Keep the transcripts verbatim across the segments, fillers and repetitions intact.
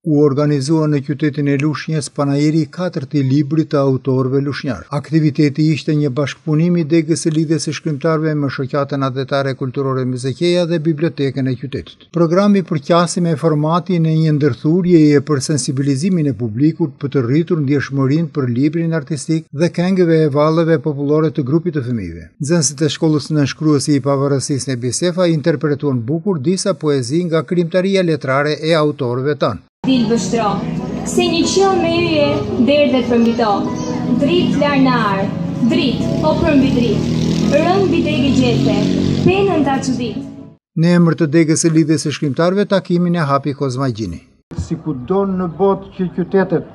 U organizua në qytetin e Lushnjës panajiri i katërt i librit të autorëve lushnjar. Aktiviteti ishte një bashkëpunim i Degës së Lidhjes së Shkrimtarëve me shoqatën adhetare kulturore Muzekeja dhe bibliotekën e qytetit. Programi përqasi me formatin e një ndërthurje e për sensibilizimin e publikut për të rritur ndjeshmërinë për librin artistik dhe këngëve e vallëve popullore të grupit të fëmijëve. Nxënësit e shkollës nënshkruesi i pavarësisë në Bisefa interpretuan bukur disa poezi nga krijimtaria letrare e autorëve tanë. Dil bështro, se një qiell me yje derdhet përmbi to, dritë larnar, dritë o përmbi dritë, rënd mbi degë gjete, penën ta çudit. Në emër të Degës së Lidhjes së Shkrimtarëve takimin e hapi Kozma Gjini. Si kudo në botë që qytetet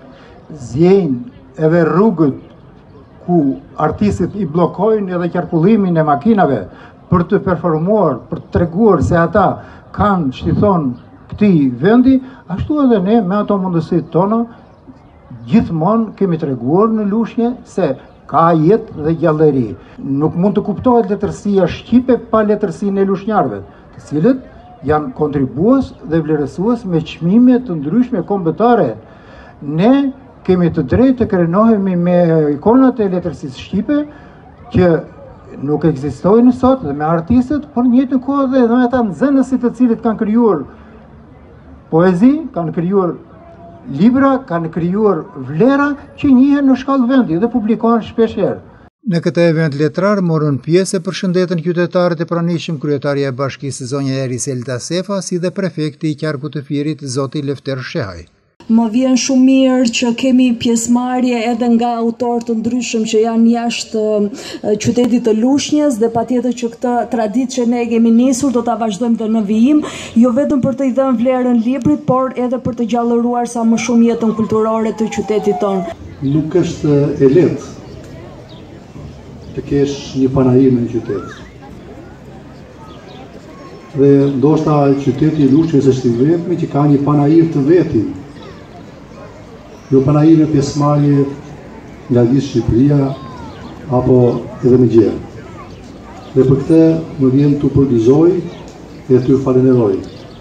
zjejnë edhe rrugët ku artistët i blokojnë edhe qarkullimin e makinave për të performuar, për të treguar se ata kanë shtython këtij vendi, ashtu edhe ne me ato mundësit tona gjithmonë kemi treguar në Lushnjë se ka jetë dhe gjallëri. Nuk mund të kuptohet letërsia shqipe pa letërsinë e lushnjarëve, të cilët janë kontribues dhe vlerësues me çmime të ndryshme kombëtare. Ne kemi të drejtë të krenohemi me ikonat e letërsisë shqipe që nuk ekzistojnë sot dhe me artistët, por në njëjtën kohë dhe me ata nxënësit të cilët kanë krijuar poezi, kanë krijuar libra, kanë krijuar vlera që njihen në shkallë vendi dhe publikohen shpeshherë. Në këtë event letrar morën pjesë e përshëndetën qytetarët e pranishëm kryetaria e bashkisë zonja Eriselta Sefa, si dhe prefekti i Qarkut të Firit, zoti Lefter Shehaj. Më vjen shumë mirë që kemi pjesëmarrje edhe nga autorë të ndryshëm që janë jashtë qytetit të Lushnjës dhe patjetër që këtë traditë që ne kemi nisur do ta vazhdojmë dhe në vijim, jo vetëm për të i dhënë vlerën librit, por edhe për të gjallëruar sa më shumë jetën kulturore të qytetit tonë. Nuk është e lehtë të kesh një panajir në qytet. Dhe ndoshta qyteti i Lushnjës është i vetmi që ka një panajir të vetin. Jo panajir e pjesëmarrje nga gjithë Shqipëria apo edhe me gjerë. Dhe për këtë më vjen të përgëzoj dhe të falenderoj.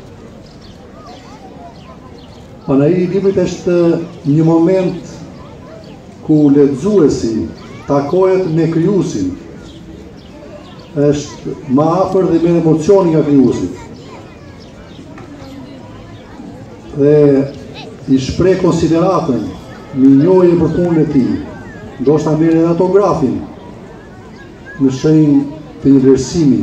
Panajiri i librit është një moment ku lexuesi takohet me krijuesin. Është më afër dhe me emocion nga krijuesi. Dhe i shpreh konsideratën, mirënjohje për punën e tij, ndoshta merr edhe autografin në shenjë të një vlerësimi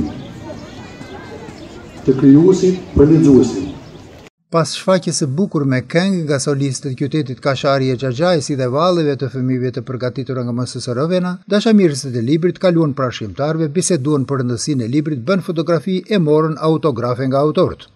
të krijuesit për lexuesin. Pas shfaqjes së bukur me këngë nga solistët e qytetit Kashari e Xhaxhaj si dhe vallëve të fëmijëve të përgatitura nga M S S R-vena, dashamirësit e librit kaluan pranë shkrimtarëve, biseduan për rëndësinë e librit, bën fotografi e morën autografe nga autorët.